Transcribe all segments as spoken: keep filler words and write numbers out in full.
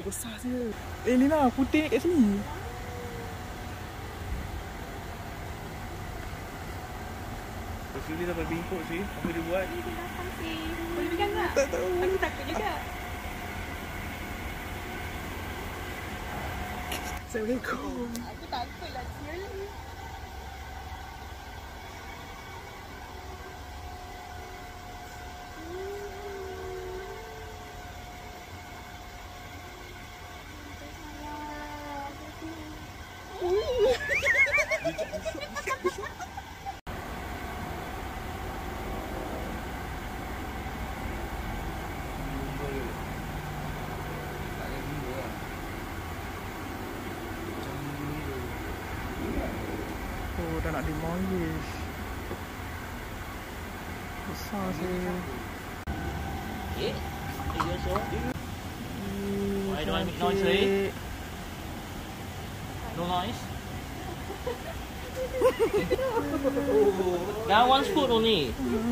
Besar je. Eh Lina, putih kat sini. Suli sampai bingkuk sih. Apa dia buat? Dia datang sih. Boleh pegang tak? Tak tahu. Aku takut juga. Assalamualaikum. Aku takut lah sial. Oh, dah nak demolish. Besar je. Okay, okay, you show. Why don't I make noise, eh? No noise? That one's food only.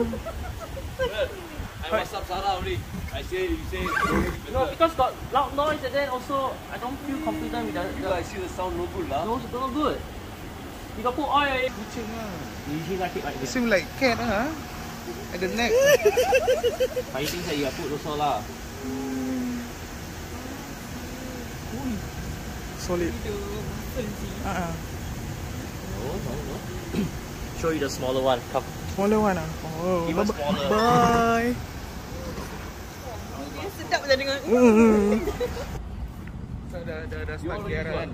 I WhatsApp Sarah only. I say, you say. No, because got loud noise and then also I don't feel confident with the. You guys see the sound no good lah. No, it's not good. You got put oil. Kucing lah. You usually like it like this. Seem like cat ah. At the neck. But you think that you have put also lah. Solid. Ah. No, no, no. Show you the smaller one. Come. Smaller one ah. Oh. Even smaller. Bye. Dia sedap je dengar. Hmm. Dah dah dah start gearan.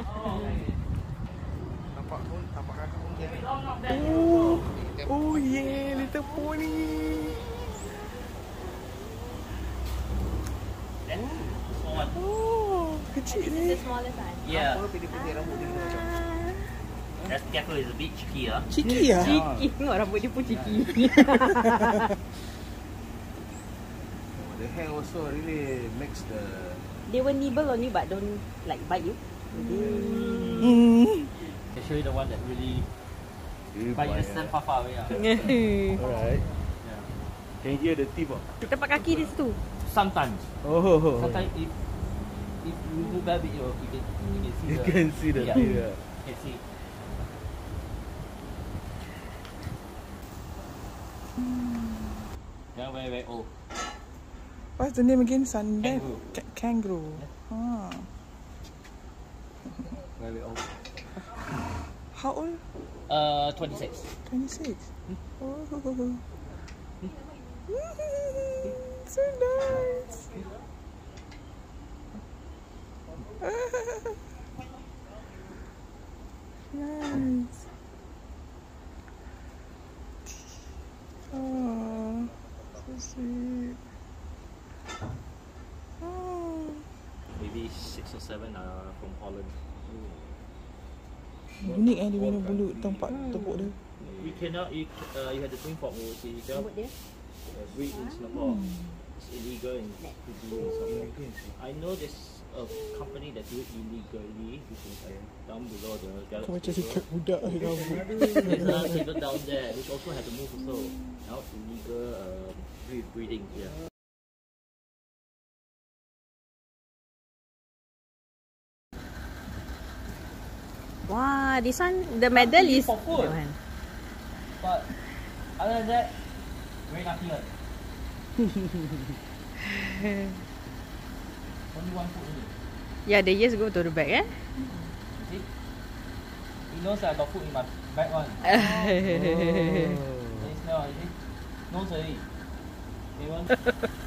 Nampak pun, nampak kakak pun gearan. Oh. Oh yeah, little pony. Oh, kecil This is ni. the smallest one. Yeah. Apa putih-putih rambut dia macam? That's careful. It's a bit cheeky ah. Ciki ah. Ciki. Tengok rambut dia pun ciki. The hair also really makes the. They will nibble on you but don't like bite you. Hmm. I'll show you the one that really. But you stand far far away ah. Alright. Yeah. Can you hear the tip? Tempat kaki dia situ. Sometimes. Oh. Sometimes if if you move a bit, you can you can see You the. can see the Yeah. tip. You can see. Yeah, very very old. What's the name again? Sunday? Kangaroo. Ca- kangaroo. Ah. Very old. How old? Uh, twenty-six. twenty-six. Oh. So nice. Nice. Oh, so sweet. Oh. Maybe six or seven are from Holland. Unik eh dia punya bulu tempat tepuk dia. You cannot, you, uh, you have to bring from overseas. You cannot Rambut dia. uh, breed in Singapore. It's illegal in, to do in Singapore. I know there's a company that do it illegally, which is like down below the Kau galaxy. macam ikat budak ni kamu. There's another table down there, which also has to move also. Now it's illegal um, breed- breeding here. Wow, this one the medal is For food. that one. But other than that, very lucky one. Only one food only. Yeah, the years go to the back eh. See? He knows that I got food in my bag one. Oh. Then he smell, you see? Nose already. They want